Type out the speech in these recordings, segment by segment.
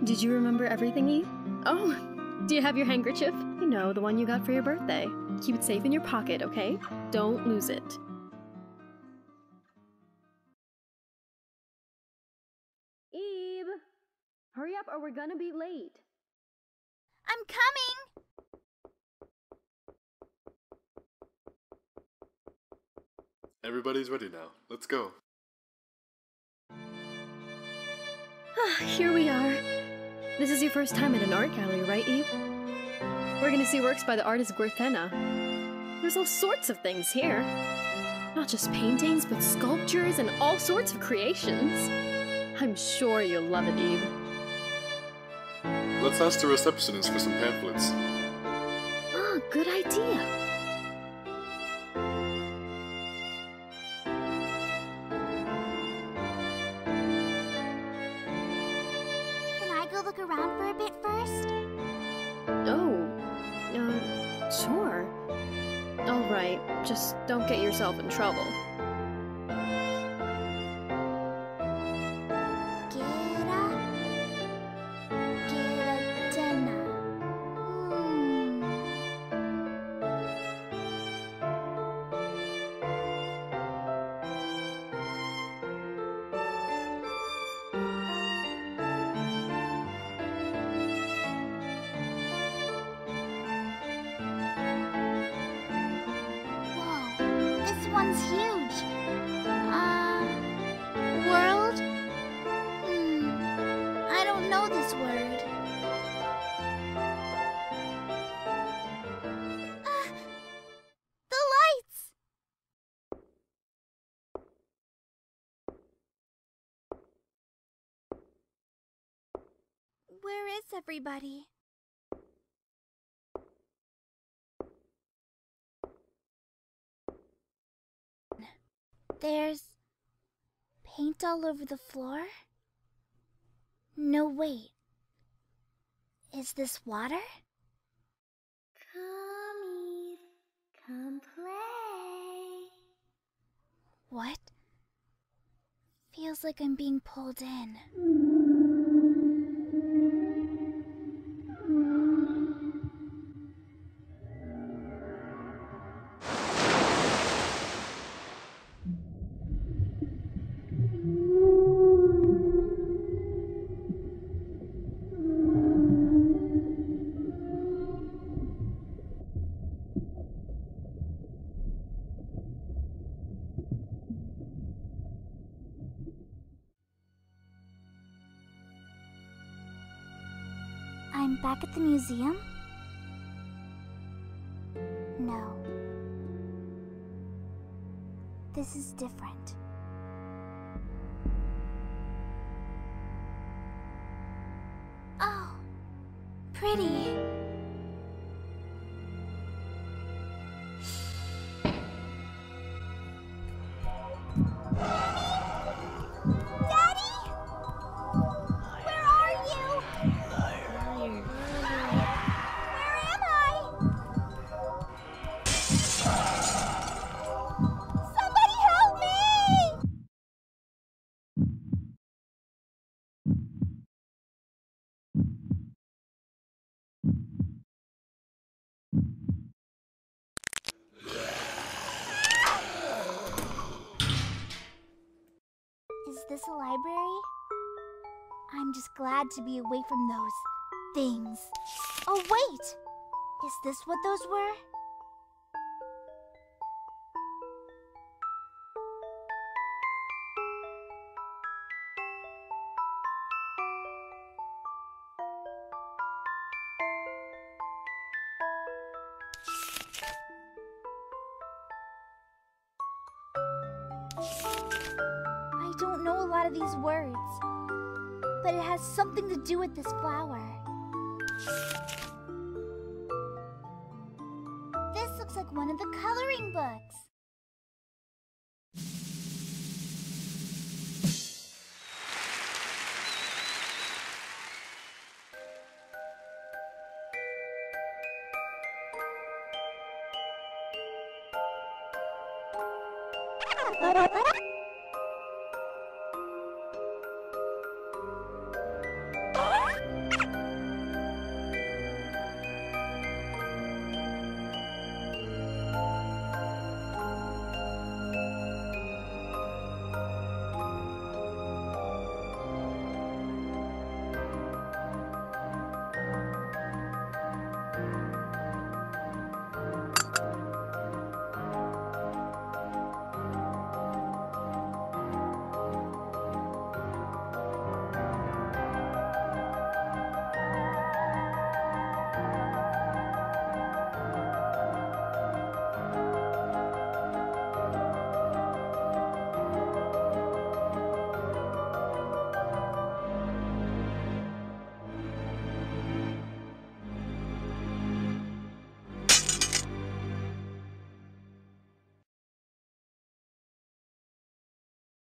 Did you remember everything, Eve? Oh, do you have your handkerchief? You know, the one you got for your birthday. Keep it safe in your pocket, okay? Don't lose it. Eve! Hurry up or we're gonna be late. I'm coming! Everybody's ready now. Let's go. Here we are. This is your first time at an art gallery, right, Eve? We're gonna see works by the artist Guerthena. There's all sorts of things here. Not just paintings, but sculptures and all sorts of creations. I'm sure you'll love it, Eve. Let's ask the receptionist for some pamphlets. Ah, good idea. Can I go look around for a bit first? Oh, sure. All right, just don't get yourself in trouble. Guerthena. Whoa, this one's huge. World? I don't know this word. The lights! Where is everybody? There's paint all over the floor? No, wait. Is this water? Come, Eve. Come play. What? Feels like I'm being pulled in. I'm back at the museum? No. This is different. Oh, pretty. Daddy? Where are you? Where am I? Somebody help me! Is this a library? I'm just glad to be away from those things. Oh, wait! Is this what those were? I don't know a lot of these words, but it has something to do with this flower. This looks like one of the coloring books.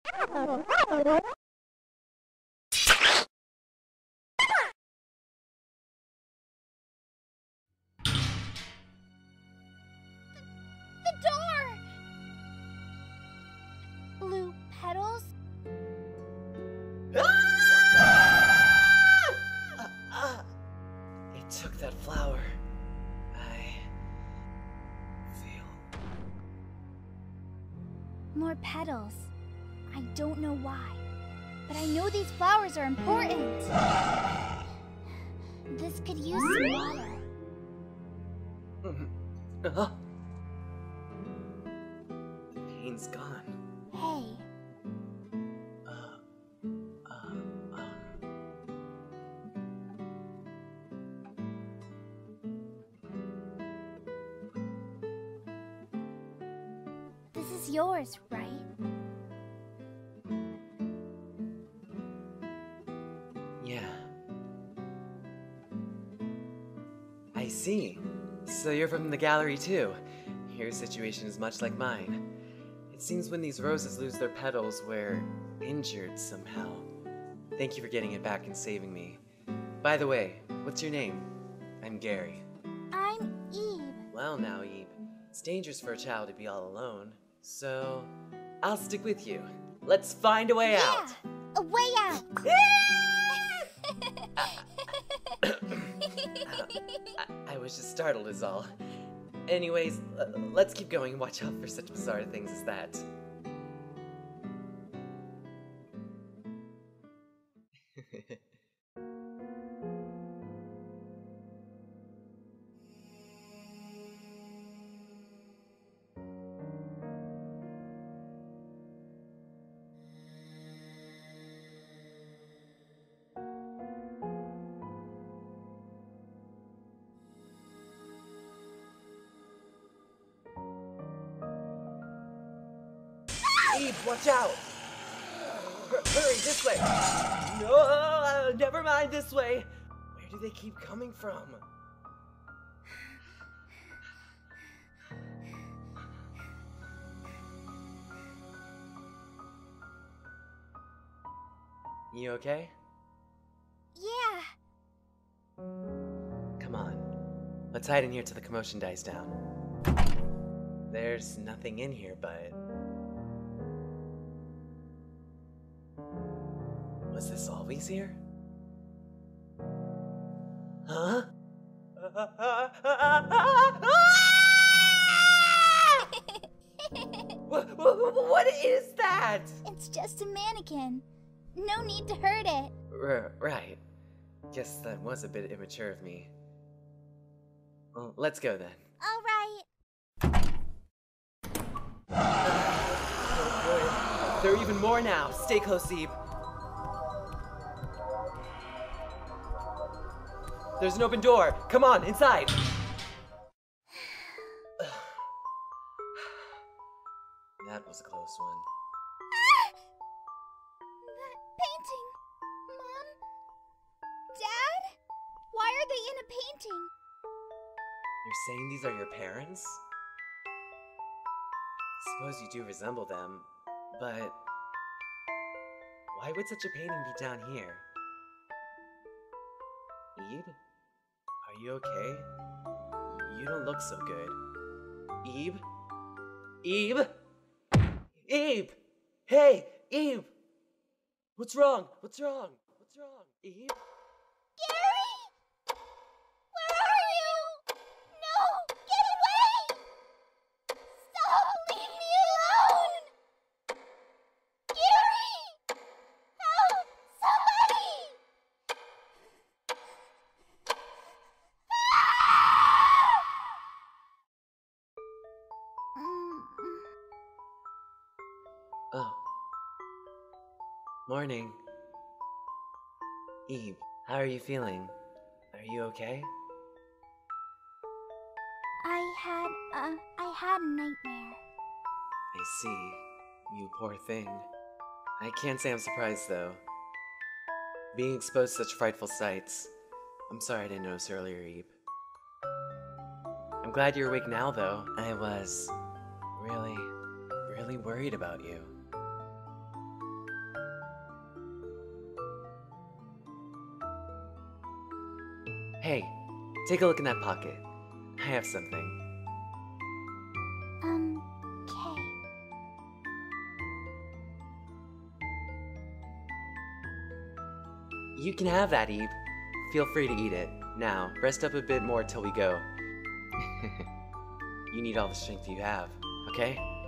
The door! Blue petals? They took that flower. I feel... More petals. I don't know why, but I know these flowers are important. This could use some water. The pain's gone. Hey, this is yours, right? Yeah. I see. So you're from the gallery too. Your situation is much like mine. It seems when these roses lose their petals, we're injured somehow. Thank you for getting it back and saving me. By the way, what's your name? I'm Gary. I'm Eve. Well now, Eve, it's dangerous for a child to be all alone, so I'll stick with you. Let's find a way out. Yeah, a way out. I was just startled is all. Anyways, let's keep going and watch out for such bizarre things as that. Eve, watch out! Hurry, this way! No, never mind, this way! Where do they keep coming from? You okay? Yeah. Come on. Let's hide in here till the commotion dies down. There's nothing in here, but... Was this always here? Huh? What is that? It's just a mannequin. No need to hurt it. Right. Guess that was a bit immature of me. Well, let's go then. All right. Oh, good. There are even more now. Stay close, Eve. There's an open door. Come on, inside. That was a close one. That painting. Mom? Dad? Why are they in a painting? You're saying these are your parents? Suppose you do resemble them, but why would such a painting be down here? Eve? Are you okay? You don't look so good. Eve? Eve? Eve! Hey, Eve! What's wrong? What's wrong? What's wrong? Eve? Gary? Where are you? No! Get away! Stop! Leave me alone! Gary! Help! Somebody! Oh. Morning. Eve, how are you feeling? Are you okay? I had a nightmare. I see. You poor thing. I can't say I'm surprised, though. Being exposed to such frightful sights. I'm sorry I didn't notice earlier, Eve. I'm glad you're awake now, though. I was really worried about you. Hey, take a look in that pocket. I have something. Okay. You can have that, Eve. Feel free to eat it. Now, rest up a bit more till we go. You need all the strength you have, okay?